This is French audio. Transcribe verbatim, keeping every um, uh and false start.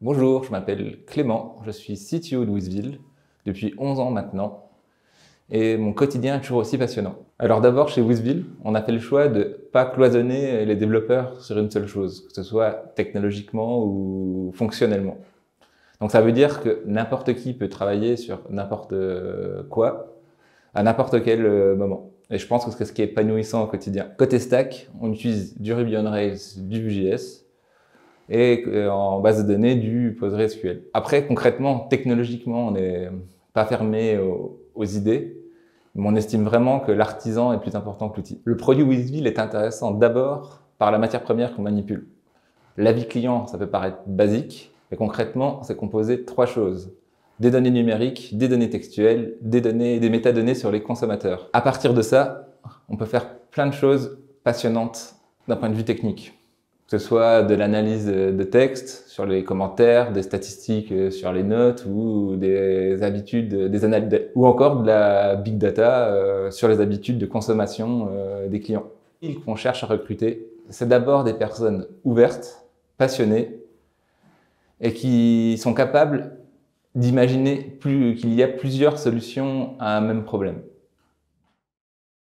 Bonjour, je m'appelle Clément, je suis C T O de Wizville depuis onze ans maintenant et mon quotidien est toujours aussi passionnant. Alors d'abord chez Wizville, on a fait le choix de ne pas cloisonner les développeurs sur une seule chose, que ce soit technologiquement ou fonctionnellement. Donc ça veut dire que n'importe qui peut travailler sur n'importe quoi à n'importe quel moment. Et je pense que c'est ce qui est épanouissant au quotidien. Côté stack, on utilise du Ruby on Rails, du Vue.js, et en base de données du PostgreSQL. Après, concrètement, technologiquement, on n'est pas fermé aux, aux idées, mais on estime vraiment que l'artisan est plus important que l'outil. Le produit Wizville est intéressant d'abord par la matière première qu'on manipule. L'avis client, ça peut paraître basique, mais concrètement, c'est composé de trois choses. Des données numériques, des données textuelles, des données, des métadonnées sur les consommateurs. À partir de ça, on peut faire plein de choses passionnantes d'un point de vue technique. Que ce soit de l'analyse de texte sur les commentaires, des statistiques sur les notes ou des habitudes, des analyses, ou encore de la big data euh, sur les habitudes de consommation euh, des clients. Ce qu'on cherche à recruter, c'est d'abord des personnes ouvertes, passionnées et qui sont capables d'imaginer plus, qu'il y a plusieurs solutions à un même problème.